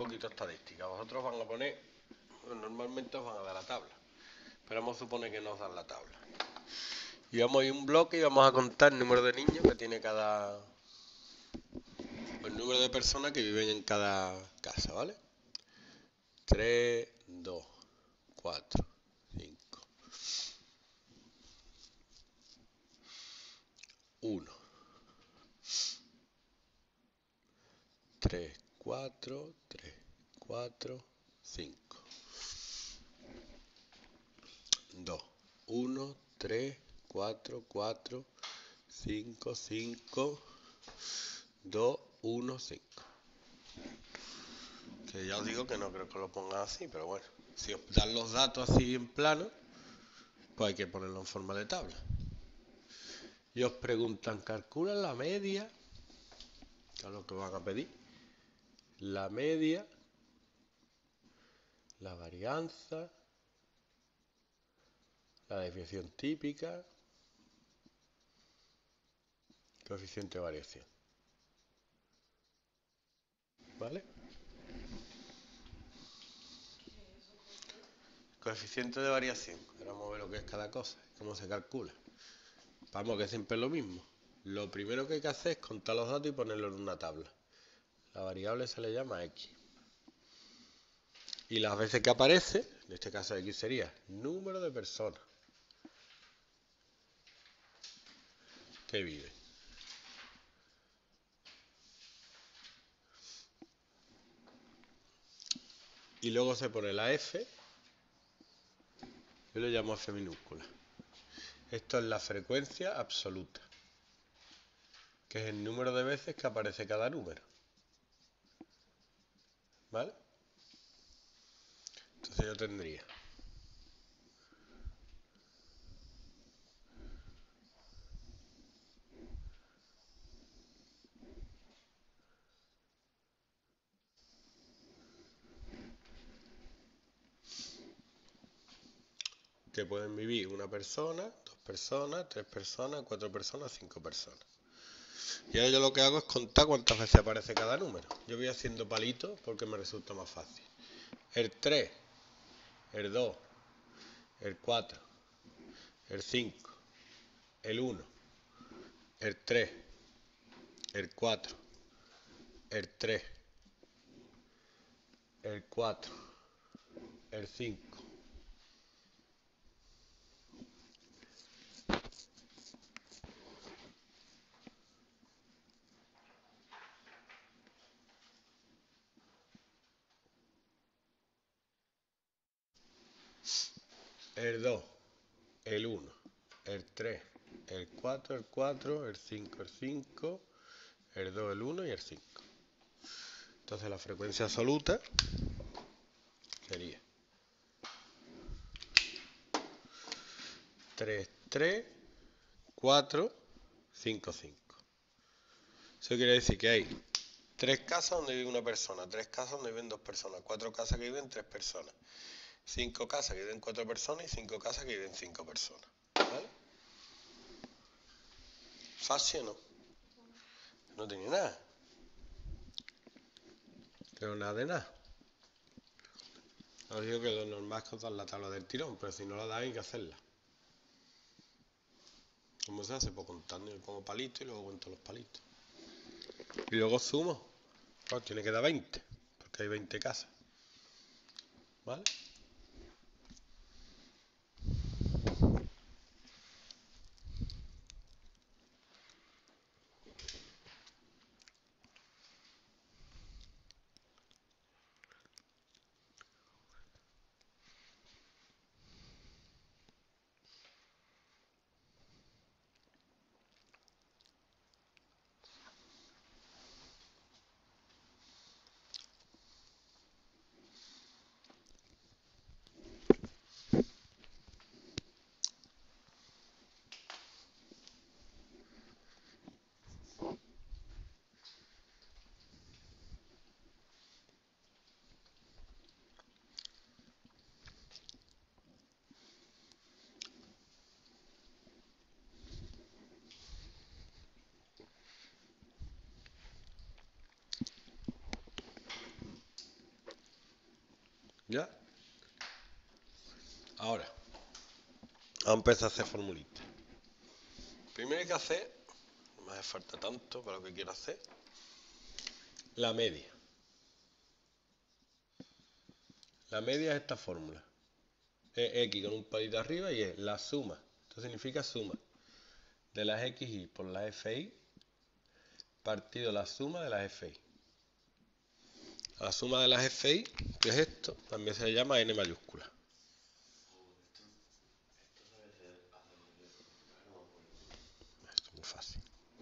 poquito estadística. Vosotros van a poner, normalmente os van a dar la tabla, pero vamos a suponer que nos dan la tabla. Y vamos a ir a un bloque y vamos a contar el número de niños que tiene el número de personas que viven en cada casa, ¿vale? 3, 2, 4, 5, 1, 3, 4, 3, 4, 5, 2, 1, 3, 4, 4, 5, 5, 2, 1, 5. Que ya os digo que no creo que lo pongan así, pero bueno, si os dan los datos así en plano, pues hay que ponerlo en forma de tabla. Y os preguntan, calcula la media, que es lo que van a pedir, la media, la varianza, la desviación típica, coeficiente de variación. ¿Vale? Coeficiente de variación. Ahora vamos a ver lo que es cada cosa, cómo se calcula. Vamos, que siempre es lo mismo. Lo primero que hay que hacer es contar los datos y ponerlos en una tabla. La variable se le llama X. Y las veces que aparece, en este caso X sería número de personas que viven. Y luego se pone la F, yo le llamo F minúscula. Esto es la frecuencia absoluta, que es el número de veces que aparece cada número. ¿Vale? Entonces yo tendría que pueden vivir una persona, 2 personas, 3 personas, 4 personas, 5 personas. Y ahora yo lo que hago es contar cuántas veces aparece cada número. Yo voy haciendo palitos porque me resulta más fácil. El 3, el 2, el 4, el 5, el 1, el 3, el 4, el 3, el 4, el 5, el 2, el 1, el 3, el 4, el 4, el 5, el 5, el 2, el 1 y el 5. Entonces la frecuencia absoluta sería 3, 3, 4, 5, 5. Eso quiere decir que hay 3 casas donde vive una persona, 3 casas donde viven 2 personas, 4 casas que viven 3 personas, 5 casas que viven 4 personas y 5 casas que viven 5 personas. ¿Vale? ¿Fácil o no? No tiene nada. Pero nada de nada. Os digo que lo normal es contar la tabla del tirón, pero si no la dais hay que hacerla. ¿Cómo se hace? Pues contando, yo pongo palitos y luego cuento los palitos. Y luego sumo. Pues tiene que dar 20, porque hay 20 casas. ¿Vale? ¿Ya? Ahora, vamos a empezar a hacer formulitas. Primero hay que hacer, no me hace falta tanto para lo que quiero hacer, la media. La media es esta fórmula. Es x con un palito arriba y es la suma. Esto significa suma de las xy por las fi partido la suma de las fi. A la suma de las fi, que es esto, también se le llama n mayúscula. Esto es muy fácil.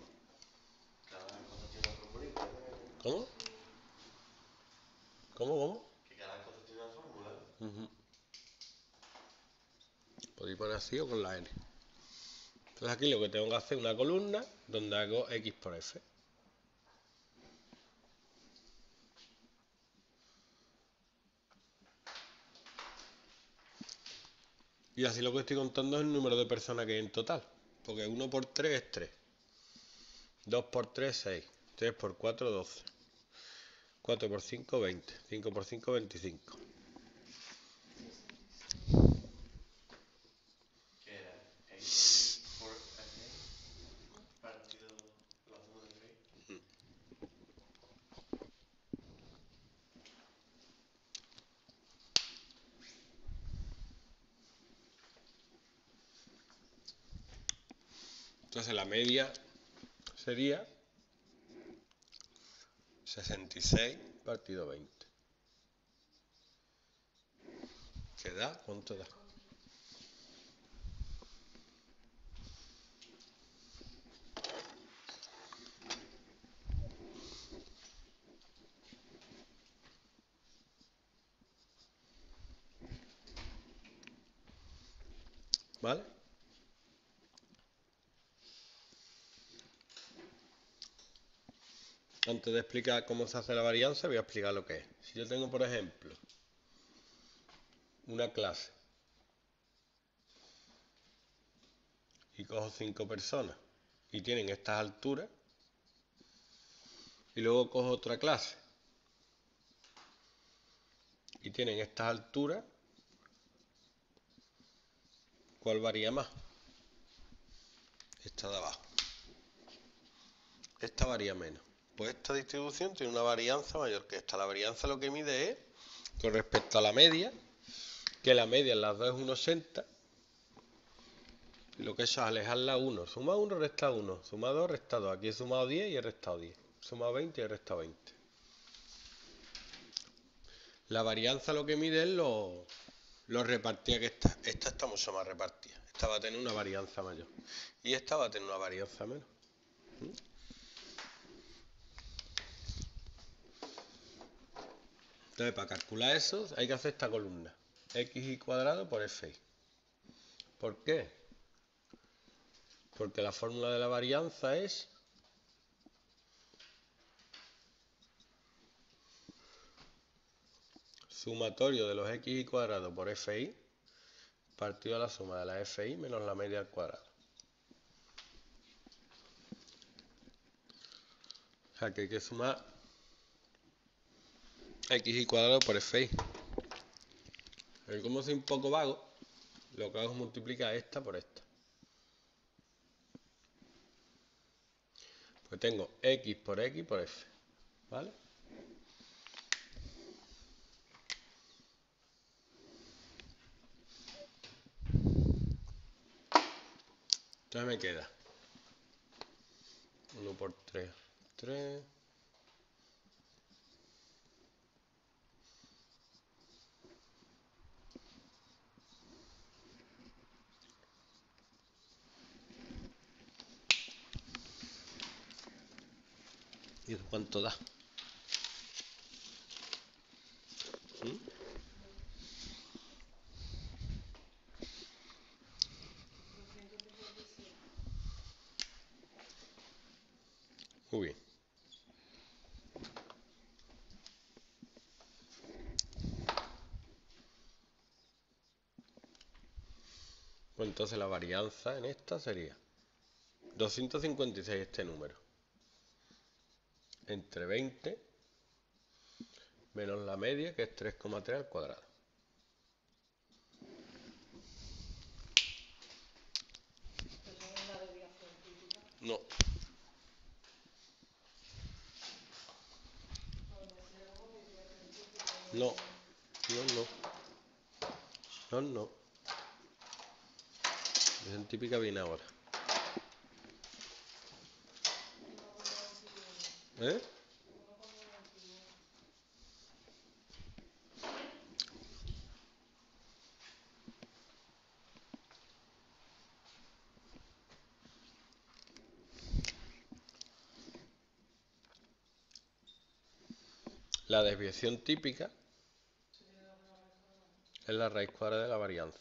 ¿Cómo? ¿Cómo? Que cada cosa tiene una fórmula. Podéis poner así o con la n. Entonces aquí lo que tengo que hacer es una columna donde hago x por f. Y así lo que estoy contando es el número de personas que hay en total. Porque 1 por 3 es 3. 2 por 3, 6. 3 por 4, 12. 4 por 5, 20. 5 por 5, 25. ¿Qué era? X por F partido la suma de F. Entonces la media sería 66 partido 20. ¿Qué da? ¿Cuánto da? ¿Vale? Antes de explicar cómo se hace la varianza, voy a explicar lo que es. Si yo tengo, por ejemplo, una clase y cojo 5 personas y tienen estas alturas, y luego cojo otra clase y tienen estas alturas, ¿cuál varía más? Esta de abajo. Esta varía menos. Pues esta distribución tiene una varianza mayor que esta. La varianza lo que mide es, con respecto a la media, que la media en las dos es un 80, y lo que he hecho es alejarla 1. Suma 1, resta 1. Suma 2, resta 2. Aquí he sumado 10 y he restado 10. He sumado 20 y he restado 20. La varianza lo que mide es lo repartida que está. Esta está mucho más repartida. Esta va a tener una varianza mayor. Y esta va a tener una varianza menor. Entonces, para calcular eso, hay que hacer esta columna. Xy cuadrado por fi. ¿Por qué? Porque la fórmula de la varianza es sumatorio de los xy cuadrado por fi partido a la suma de la fi menos la media al cuadrado. O sea que hay que sumar xy cuadrado por fi. Pero como soy un poco vago, lo que hago es multiplicar esta por esta. Pues tengo x por f. ¿Vale? Entonces me queda 1 por 3, 3. ¿Y eso cuánto da? Muy bien. Pues entonces la varianza en esta sería 256 este número entre 20 menos la media, que es 3,3 al cuadrado. No. No. No. Desviación típica viene ahora. ¿Eh? La desviación típica es la raíz cuadrada de la varianza.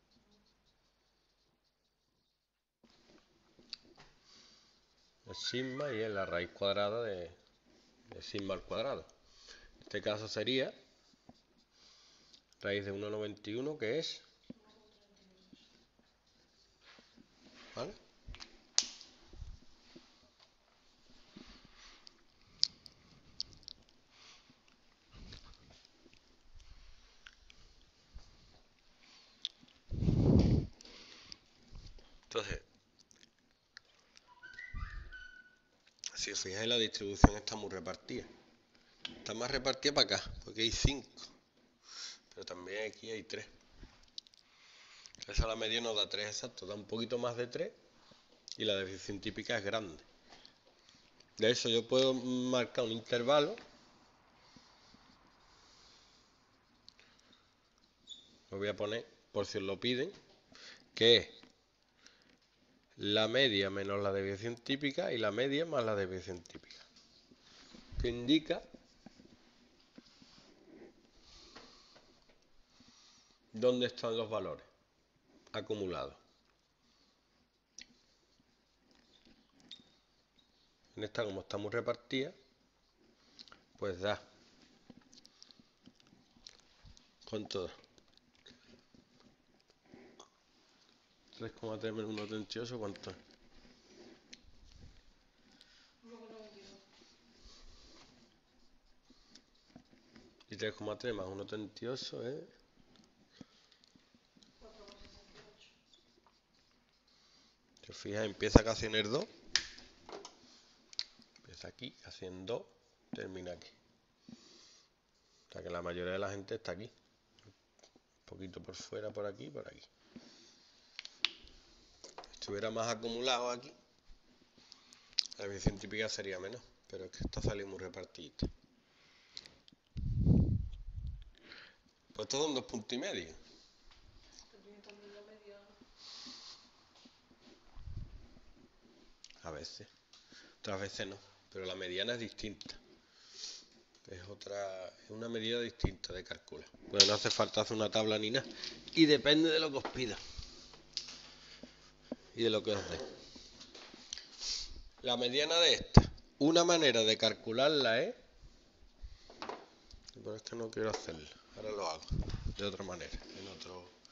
Es sigma y es la raíz cuadrada de sigma al cuadrado. En este caso sería raíz de 1,91, que es, ¿vale? Entonces, si os fijáis, la distribución está muy repartida. Está más repartida para acá, porque hay 5. Pero también aquí hay 3. Esa la media nos da 3 exacto, da un poquito más de 3 y la desviación típica es grande. De eso yo puedo marcar un intervalo. Lo voy a poner por si os lo piden, que es la media menos la desviación típica y la media más la desviación típica, que indica dónde están los valores acumulados. En esta, como está muy repartida, pues da. ¿Cuánto da? 3,3 menos 1,38, ¿cuánto es? 1,92. Y 3,3 más 1,38 es 4,68. Si os fijáis, empieza casi en el 2. Empieza aquí, casi en 2, termina aquí. O sea que la mayoría de la gente está aquí. Un poquito por fuera, por aquí y por aquí. Si estuviera más acumulado aquí, la desviación típica sería menos. Pero es que esta sale muy repartidita. Pues estos son 2,5 puntos. También la media. A veces. Otras veces no. Pero la mediana es distinta. Es una medida distinta de calcular. Pues no hace falta hacer una tabla ni nada. Y depende de lo que os pida. Y de lo que os dé. La mediana de esta. Una manera de calcularla es... Pero es que no quiero hacerlo. Ahora lo hago. De otra manera. En otro...